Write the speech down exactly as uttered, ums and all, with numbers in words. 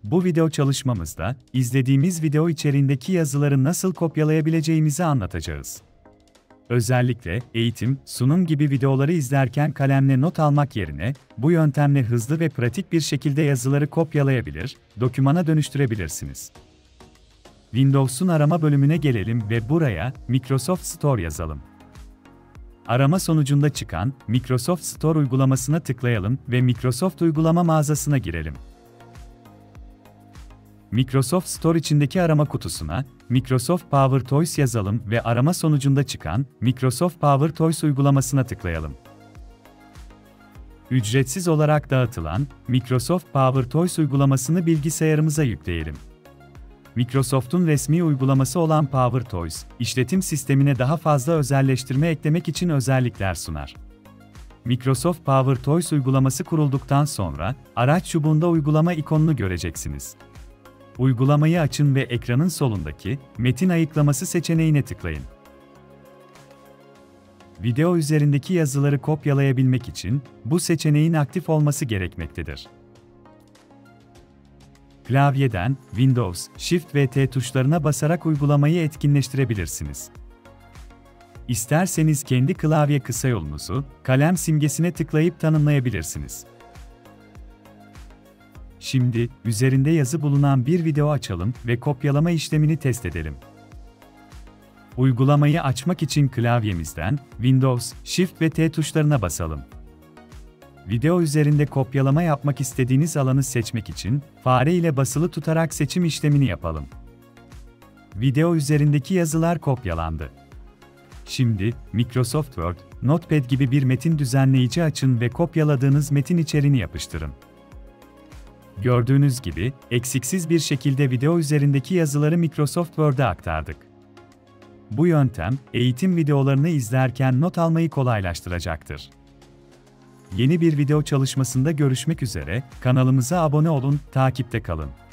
Bu video çalışmamızda, izlediğimiz video içeriğindeki yazıları nasıl kopyalayabileceğimizi anlatacağız. Özellikle, eğitim, sunum gibi videoları izlerken kalemle not almak yerine, bu yöntemle hızlı ve pratik bir şekilde yazıları kopyalayabilir, dokümana dönüştürebilirsiniz. Windows'un arama bölümüne gelelim ve buraya Microsoft Store yazalım. Arama sonucunda çıkan Microsoft Store uygulamasına tıklayalım ve Microsoft uygulama mağazasına girelim. Microsoft Store içindeki arama kutusuna Microsoft PowerToys yazalım ve arama sonucunda çıkan Microsoft PowerToys uygulamasına tıklayalım. Ücretsiz olarak dağıtılan Microsoft PowerToys uygulamasını bilgisayarımıza yükleyelim. Microsoft'un resmi uygulaması olan PowerToys, işletim sistemine daha fazla özelleştirme eklemek için özellikler sunar. Microsoft PowerToys uygulaması kurulduktan sonra, araç çubuğunda uygulama ikonunu göreceksiniz. Uygulamayı açın ve ekranın solundaki Metin ayıklaması seçeneğine tıklayın. Video üzerindeki yazıları kopyalayabilmek için bu seçeneğin aktif olması gerekmektedir. Klavyeden Windows, Shift ve T tuşlarına basarak uygulamayı etkinleştirebilirsiniz. İsterseniz kendi klavye kısayolunuzu, kalem simgesine tıklayıp tanımlayabilirsiniz. Şimdi, üzerinde yazı bulunan bir video açalım ve kopyalama işlemini test edelim. Uygulamayı açmak için klavyemizden Windows, Shift ve T tuşlarına basalım. Video üzerinde kopyalama yapmak istediğiniz alanı seçmek için fare ile basılı tutarak seçim işlemini yapalım. Video üzerindeki yazılar kopyalandı. Şimdi, Microsoft Word, Notepad gibi bir metin düzenleyici açın ve kopyaladığınız metin içeriğini yapıştırın. Gördüğünüz gibi, eksiksiz bir şekilde video üzerindeki yazıları Microsoft Word'e aktardık. Bu yöntem, eğitim videolarını izlerken not almayı kolaylaştıracaktır. Yeni bir video çalışmasında görüşmek üzere, kanalımıza abone olun, takipte kalın.